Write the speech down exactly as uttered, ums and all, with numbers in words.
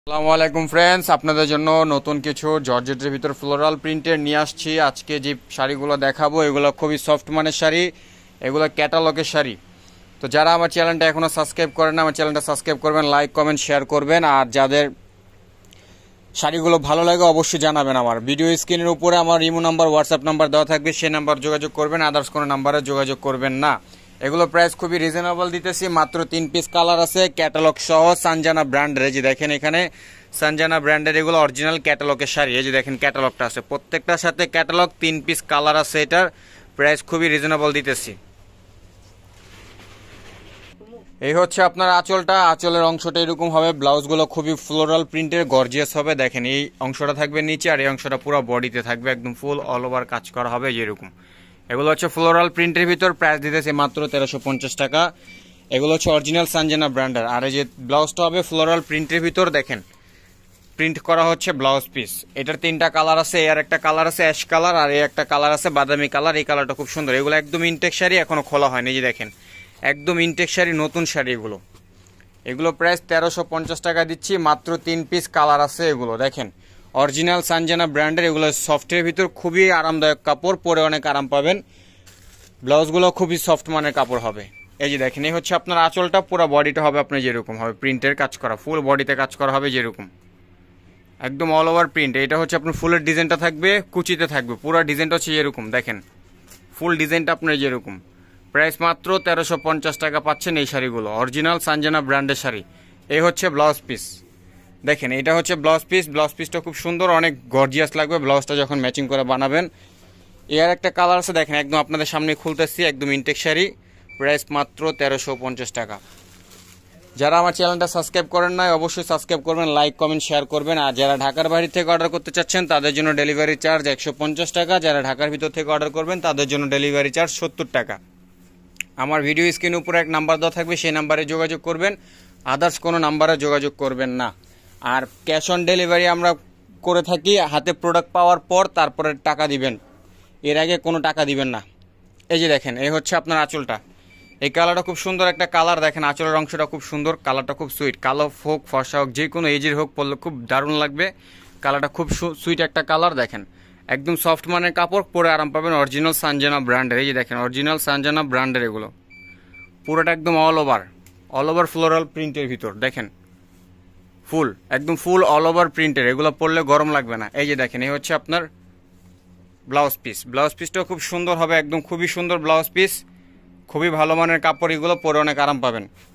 আসসালামু আলাইকুম ফ্রেন্ডস, আপনাদের জন্য নতুন কিছু জর্জেটের ভিতর ফ্লোরাল প্রিন্টের নিয়ে আসছি। আজকে যে শাড়িগুলো দেখাবো এগুলো খুবই সফট মানের শাড়ি, এগুলো ক্যাটালগের শাড়ি। তো যারা আমার চ্যানেলটা এখনও সাবস্ক্রাইব করেন না, আমার চ্যানেলটা সাবস্ক্রাইব করবেন, লাইক কমেন্ট শেয়ার করবেন। আর যাদের শাড়িগুলো ভালো লাগে অবশ্যই জানাবেন। আমার ভিডিও স্ক্রিনের উপরে আমার ইমো নাম্বার, হোয়াটসঅ্যাপ নাম্বার দেওয়া থাকবে, সেই নাম্বার যোগাযোগ করবেন, আদার্স কোনো নাম্বারে যোগাযোগ করবেন না। এগুলো প্রাইস খুবই রিজনেবল দিতেছি, মাত্র তিন পিস কালার আছে ক্যাটালগ সহ, সানজানা ব্র্যান্ডের। এই যে দেখেন এখানে সানজানা ব্র্যান্ডের এগুলো অরিজিনাল ক্যাটালগের শাড়ি। এই যে দেখেন ক্যাটালগটা আছে, প্রত্যেকটার সাথে ক্যাটালগ, তিন পিস কালার আছে। এটার প্রাইস খুবই রিজনেবল দিতেছি। এই হচ্ছে আপনার আঁচলটা, আঁচলের অংশটা এরকম হবে। ব্লাউজগুলো খুবই ফ্লোরাল প্রিন্টের গর্জিয়াস হবে। দেখেন এই অংশটা থাকবে নিচে, আর এই অংশটা পুরো বডিতে থাকবে, একদম ফুল অল ওভার কাজ করা হবে যেরকম। এগুলো হচ্ছে ফ্লোরাল প্রিন্টের ভিতর, প্রাইস দিতেছে মাত্র তেরোশো পঞ্চাশ টাকা। এগুলো হচ্ছে অরিজিনাল সানজানা ব্র্যান্ডের। আর এই যে ব্লাউজটা হবে ফ্লোরাল প্রিন্টের ভিতর, দেখেন প্রিন্ট করা হচ্ছে ব্লাউজ পিস। এটার তিনটা কালার আছে, এর একটা কালার আছে অ্যাশ কালার, আর এই একটা কালার আছে বাদামি কালার। এই কালারটা খুব সুন্দর। এগুলো একদম ইনটেক শাড়ি, এখনো খোলা হয়নি। এই যে দেখেন একদম ইনটেক শাড়ি, নতুন শাড়ি এগুলো। এগুলো প্রাইস তেরোশো পঞ্চাশ টাকা দিচ্ছি, মাত্র তিন পিস কালার আছে। এগুলো দেখেন অরিজিনাল সানজানা ব্র্যান্ডের। এগুলো সফটের ভিতর, খুবই আরামদায়ক কাপড়, পরে অনেক আরাম পাবেন। ব্লাউজগুলো খুবই সফট মানের কাপড় হবে। এই যে দেখেন এই হচ্ছে আপনার আঁচলটা, পুরো বডিটা হবে আপনার যেরকম হবে প্রিন্টের কাজ করা, ফুল বডিতে কাজ করা হবে যেরকম, একদম অল ওভার প্রিন্ট। এটা হচ্ছে আপনার ফুলের ডিজাইনটা থাকবে, কুচিতে থাকবে, পুরো ডিজাইনটা হচ্ছে এরকম। দেখেন ফুল ডিজাইনটা আপনার যেরকম। প্রাইস মাত্র তেরোশো পঞ্চাশ টাকা পাচ্ছেন এই শাড়িগুলো, অরিজিনাল সানজানা ব্র্যান্ডের শাড়ি। এই হচ্ছে ব্লাউজ পিস, দেখেন এটা হচ্ছে ব্লাউজ পিস। ব্লাউজ পিসটা খুব সুন্দর, অনেক গর্জিয়াস লাগবে ব্লাউজটা যখন ম্যাচিং করে বানাবেন। এর একটা কালার আছে, দেখেন একদম আপনাদের সামনে খুলতেছি, একদম ইনটেক শাড়ি। প্রাইস মাত্র তেরোশো পঞ্চাশ টাকা। যারা আমার চ্যানেলটা সাবস্ক্রাইব করেন নাই অবশ্যই সাবস্ক্রাইব করবেন, লাইক কমেন্ট শেয়ার করবেন। আর যারা ঢাকার বাইরে থেকে অর্ডার করতে চাচ্ছেন তাদের জন্য ডেলিভারি চার্জ একশো পঞ্চাশ টাকা। যারা ঢাকার ভিতর থেকে অর্ডার করবেন তাদের জন্য ডেলিভারি চার্জ সত্তর টাকা। আমার ভিডিও স্ক্রিনের উপরে এক নাম্বার দেওয়া থাকবে, সেই নাম্বারে যোগাযোগ করবেন, আদার্স কোনো নাম্বারে যোগাযোগ করবেন না। আর ক্যাশ অন ডেলিভারি আমরা করে থাকি, হাতে প্রোডাক্ট পাওয়ার পর তারপরে টাকা দিবেন, এর আগে কোনো টাকা দিবেন না। এই যে দেখেন এই হচ্ছে আপনার আঁচলটা। এই কালারটা খুব সুন্দর একটা কালার, দেখেন আঁচলের অংশটা খুব সুন্দর, কালারটা খুব সুইট। কালো হোক ফর্সা হোক যে কোনো এজের হোক পরলে খুব দারুণ লাগবে। কালারটা খুব সুইট একটা কালার। দেখেন একদম সফট মানের কাপড়, পরে আরাম পাবেন, অরিজিনাল সানজানা ব্র্যান্ডের। এই যে দেখেন অরিজিনাল সানজানা ব্র্যান্ডের এগুলো, পুরোটা একদম all over all over floral প্রিন্টের ভিতর। দেখেন ফুল একদম ফুল অল ওভার প্রিন্টের, এগুলো পরলে গরম লাগবে না। এই যে দেখেন এই হচ্ছে আপনার ব্লাউজ পিস। ব্লাউজ পিসটাও খুব সুন্দর হবে, একদম খুবই সুন্দর ব্লাউজ পিস, খুবই ভালো মানের কাপড়, এগুলো পরে অনেক আরাম পাবেন।